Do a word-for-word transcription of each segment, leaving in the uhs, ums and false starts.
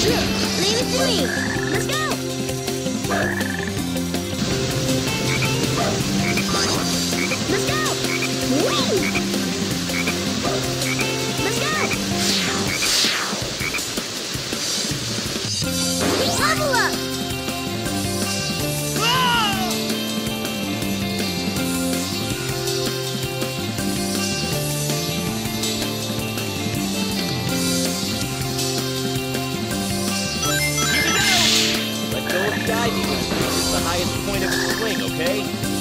Leave it to me. Let's go. Let's go. Whee! Let's go. Level up. Diving is the highest point of its swing, okay?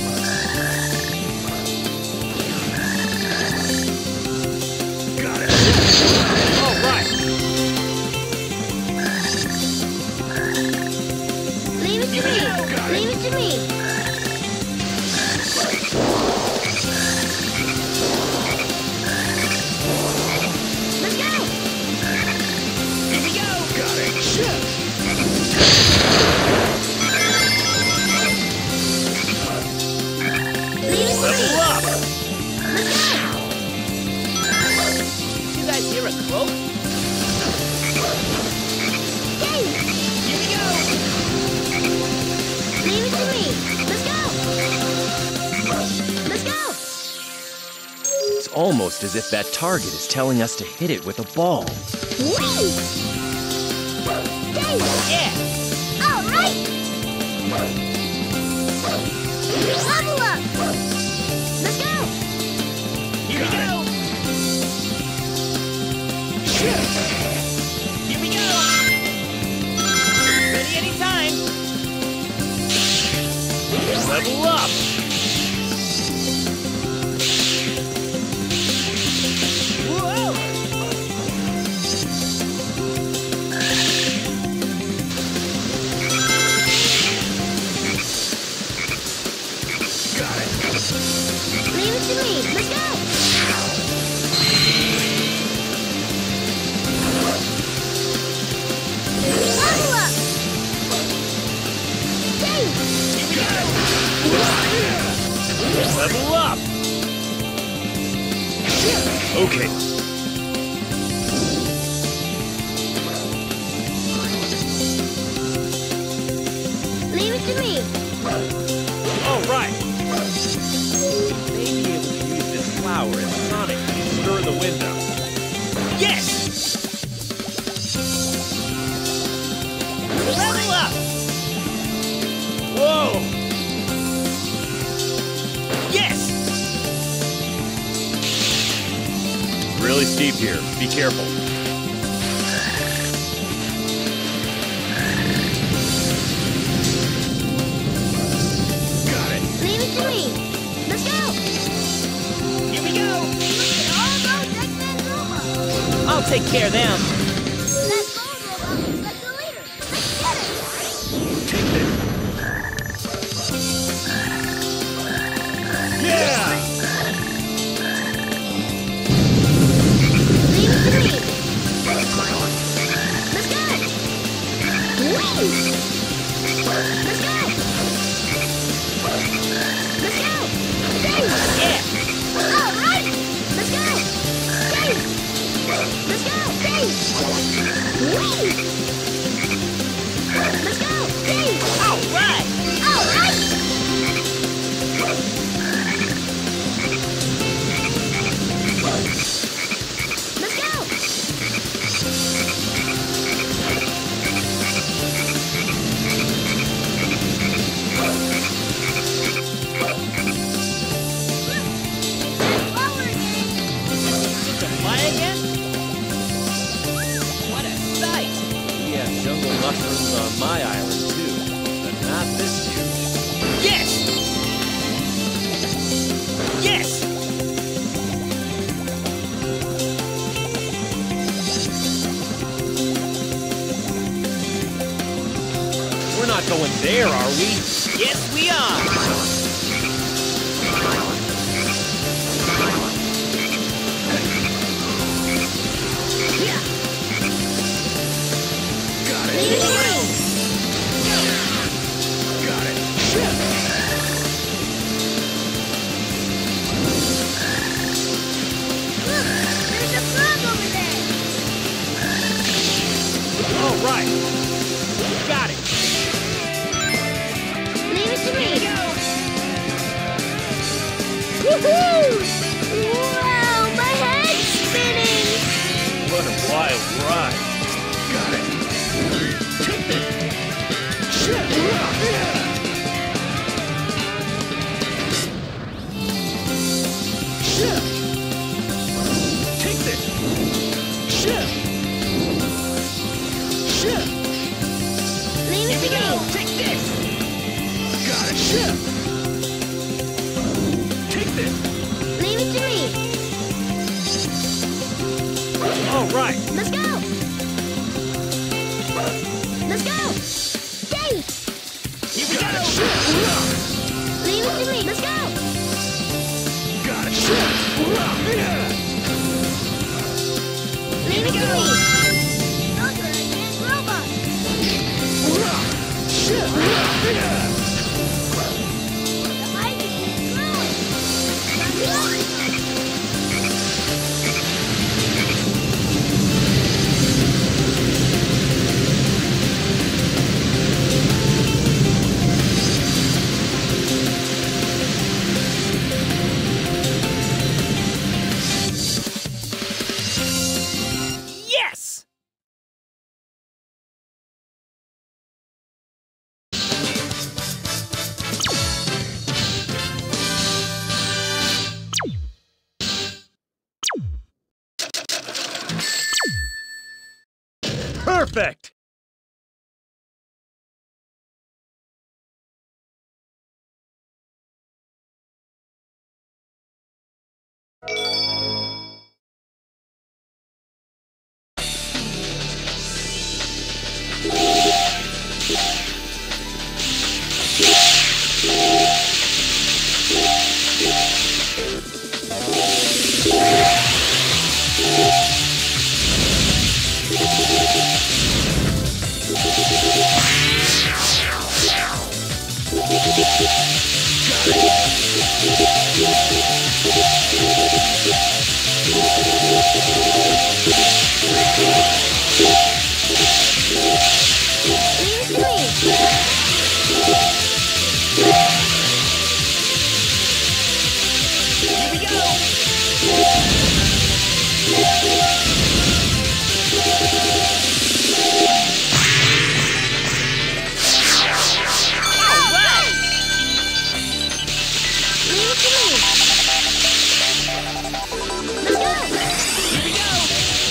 Got it! All right! Leave it to me! Leave it to me! Let's go! Here we go! Got it! Shit! Level up! Let's go! Did you guys hear a croak? Yay! Here we go! Leave it to me! Let's go! Let's go! It's almost as if that target is telling us to hit it with a ball. Whee! Yay! Yeah! All right! Level up! Let's go! Here we go! Shit! Here we go! Ready anytime! Level up! Whoa! Got it! Leave it to me! Let's go! Level up! Yay! Here we go! Level up! Okay, Leave it to me! All right! May be able to use this flower as Sonic to stir the window. Yes! Level up! Whoa! Yes! really steep here. Be careful. Got it. Leave it to me. Let's go. Here we go! All those Eggman robots. I'll take care of them. That gold robot looks like the leader. Let's get it. Yeah! Leave it to me. Let's go. Whee! Let's go. Let's go. Yay! Yeah! All right. Let's go. Yay! Let's go. Yay! Whee! Let's go. Yay! All right! All right. Let's go. Flower again. Get to fly again? What a sight! We have jungle mushrooms on my island too, but not this huge. Yes! Yes! We're not going there, are we? Yes, we are! Got Leave it. it to me. Got it. Look, there's a frog over there. All right. Got it. Leave it to me. Woohoo! Wow, my head's spinning. What a wild ride. Got it. Take this. Shit. Shit. Take this. Shit. Shit. Leave it to me. Take this. Got it. Shit. Take this. Leave it to me. All right. Let's go. Let's go. Yay! Here we go. Shit. Leave it to me. Let's go. Got it. Shit. Leave it to me. Those are advanced robots. Shit. The ice is growing. Yes! Perfect! Leave it to me. Here we go! All right! Leave it to me. Let's go. Here we go!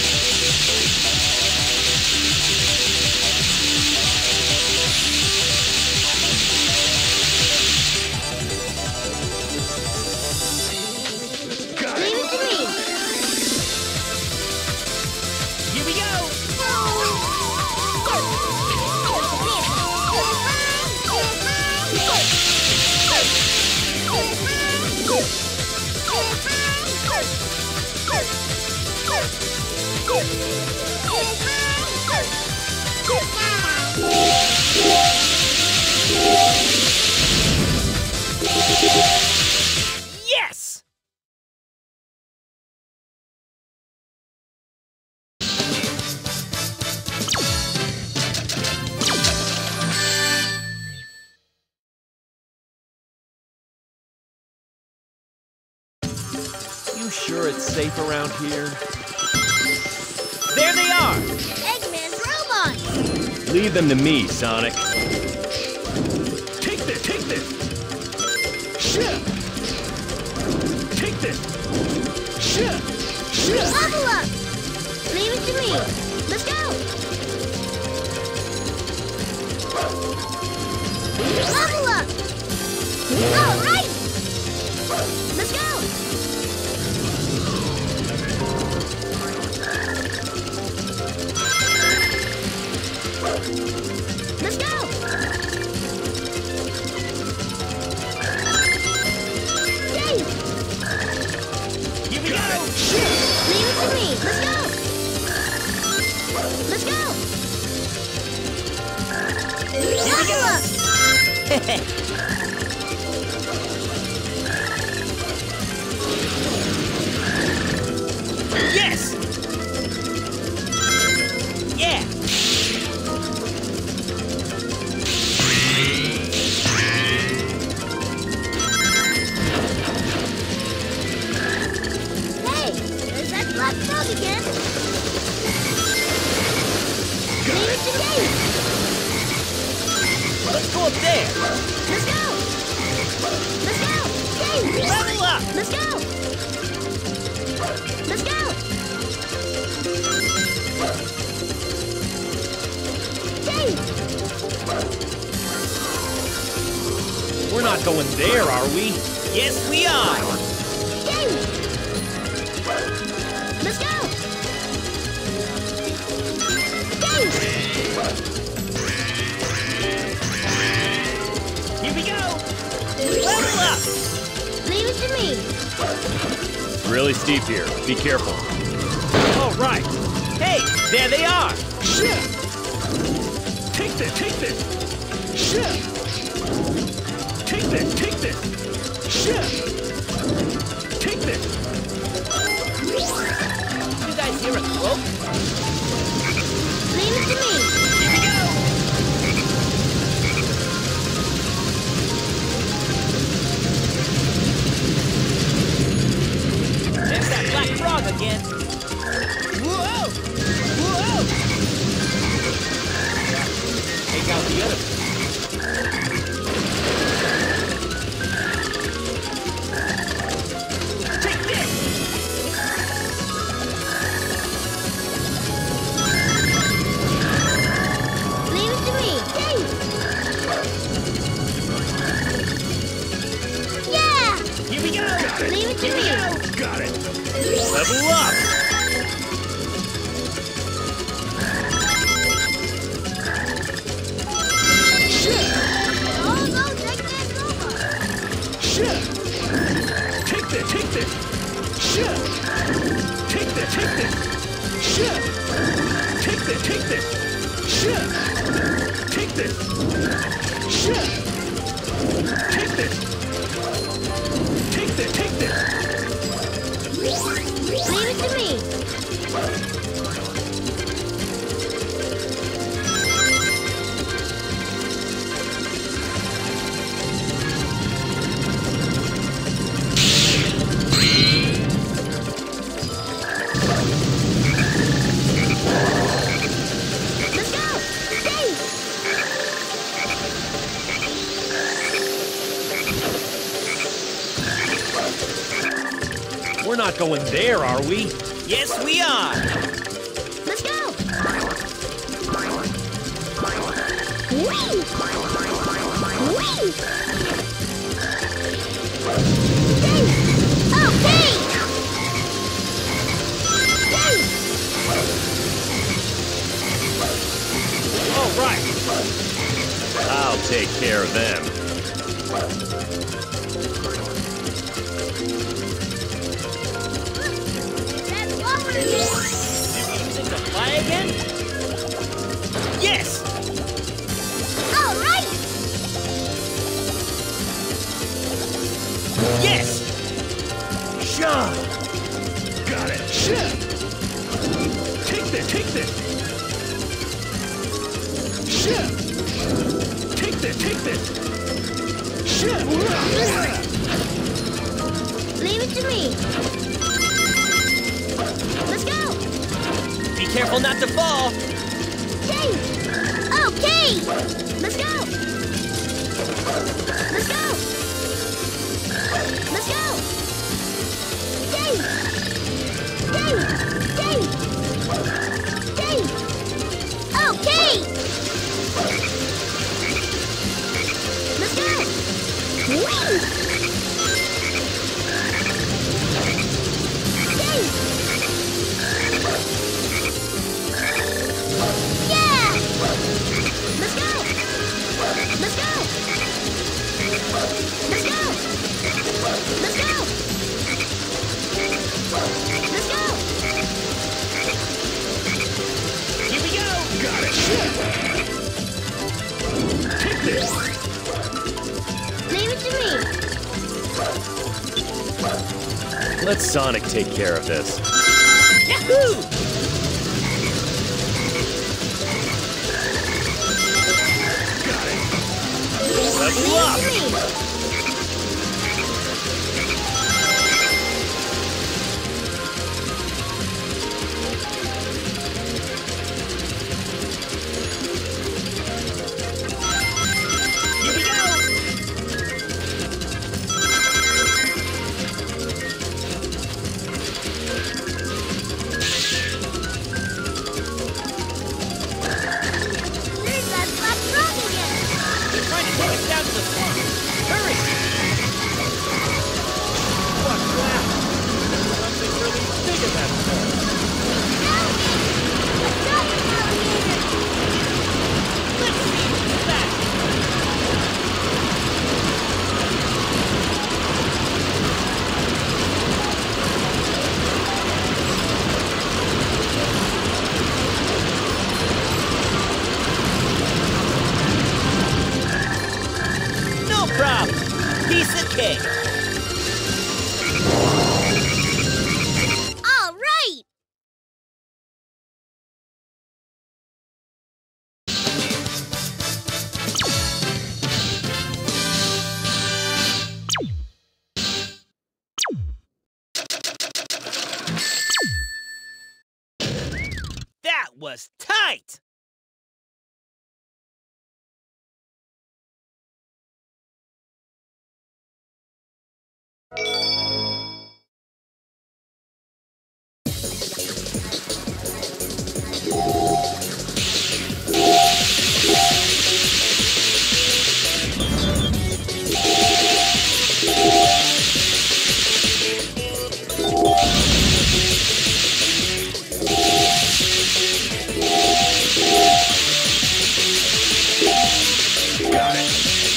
Got Leave it. it to me. Here we go! Yes! You sure it's safe around here? There they are! Eggman's robots. Leave them to me, Sonic. Take this. Take this. Shit. Take this. Shit. Shit. Level up. Leave it to me. Let's go. Level up. All right. Let's go. Let's go. Yay. Here we go! Leave it to me. Let's go. Let's go. Level up. Yes! Yeah! Let's go up there. Let's go! Let's go! Yay! Level up. Let's go! Let's go! Yay! We're not going there, are we? Yes, we are. Yay! Let's go! Yay! Here we go. Level up. Leave it to me. Really steep here. Be careful. All right. Hey, there they are. Shit! Take this, take this! Shit! Take this, take this! Shit! Take this! You guys hear a cloak? Leave it to me. Here we go. There's that black frog again. Whoa! Whoa! Take out the other. Take this! Leave it to me. Yay! Yeah! Here we go! Got it! Leave it to Here we me. go! Got it! Level up! Shit! Oh, no, take that over. Shit! Take this, take this! Shit! Take this, take this! Shit! Take this, take this! Shit! Take this! Shit! Take this! Take this, take this! Leave it to me. Let's go! Yay! We're not going there, are we? Yes, we are. Let's go! Whee! Whee! Yay! Okay! Yay! All right. I'll take care of them. That's over here! Did we use it to fly again? Yes! All right! Yes! Sure! Got it! Shit! Take this, take this! Shit! Take this, take this! Shit! Leave it to me. Let's go! Be careful not to fall. Yay! Okay! Let's go! Let's go! Let's go! Yay! Yay! Yay! Yay! Okay! Let's go! Whee! Yay! Yeah! Let's go! Let's go! Let's go! Let's go! Let's go! Here we go! Got it! Shit! Take this! Leave it to me. Let Sonic take care of this. Yahoo! Got it! Level Leave up! it to me. Okay. All right! That was tight! Got it.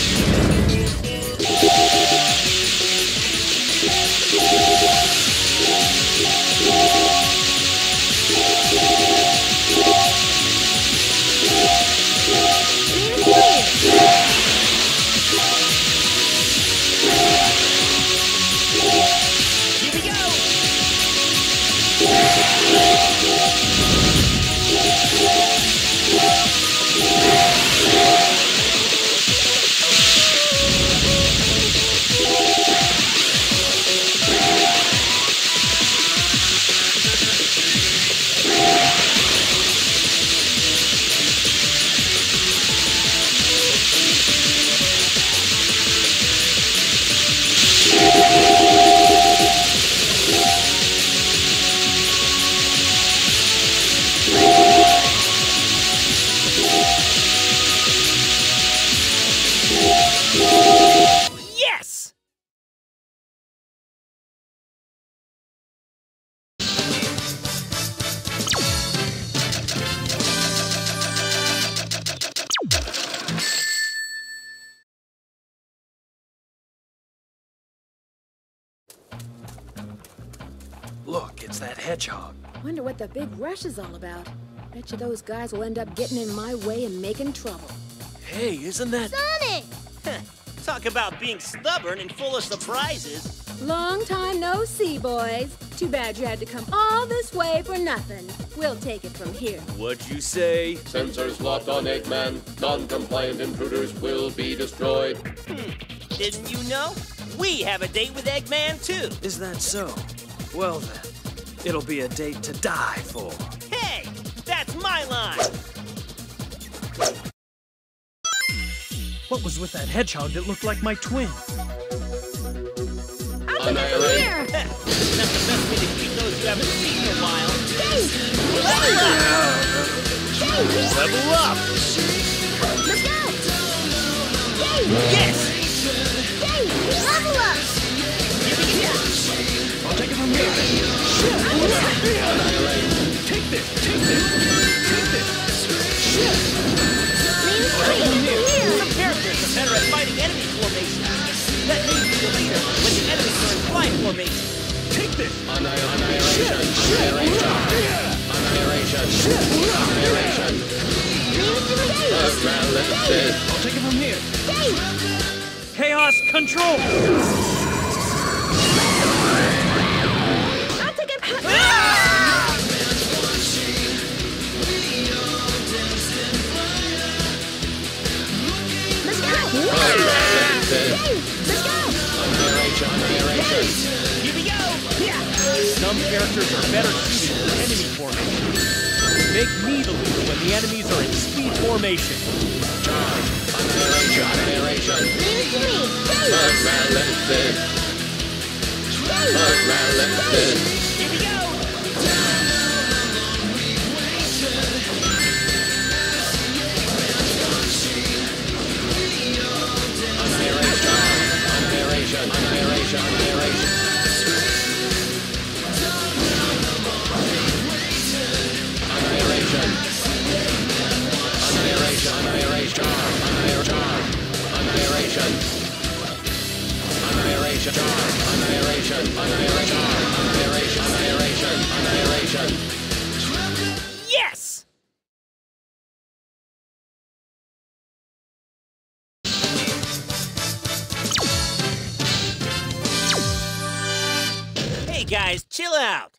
Here we go! Yes! Look, it's that hedgehog. Wonder what the big rush is all about. Bet you those guys will end up getting in my way and making trouble. Hey, isn't that... Sonic! Talk about being stubborn and full of surprises. Long time no see, boys. Too bad you had to come all this way for nothing. We'll take it from here. What'd you say? Sensors locked on Eggman. Non-compliant intruders will be destroyed. Didn't you know? We have a date with Eggman, too. Is that so? Well then, it'll be a date to die for. Hey, that's my line. What was with that hedgehog that looked like my twin? Annihilate. Here! That's the best way to keep those who haven't seen in a while. Level up! Let's go! Yay! Yes! Yay! Level up! I'll take it from here. Take this. Take this. Take this. Lean straight into here! Some characters are better at fighting enemy formations. Let me be the leader when the enemies are in flying formation. Take this. Annihilation. Annihilation. Annihilation. Annihilation. Paralysis. I'll take it from here. Chaos control! I'll take it. Let's go! Paralysis. Let's go! Annihilation. Annihilation. Here we go! Some characters are better suited for enemy formation. Make me the leader when the enemies are in speed formation. Annihilation. Annihilation. Lean to me! Paralysis. Paralysis. Here we go! Annihilation. Annihilation. Annihilation. Annihilation. Annihilation. Annihilation. Annihilation. Annihilation. Annihilation. Annihilation. Annihilation. Annihilation. Annihilation. Yes! guys, chill out.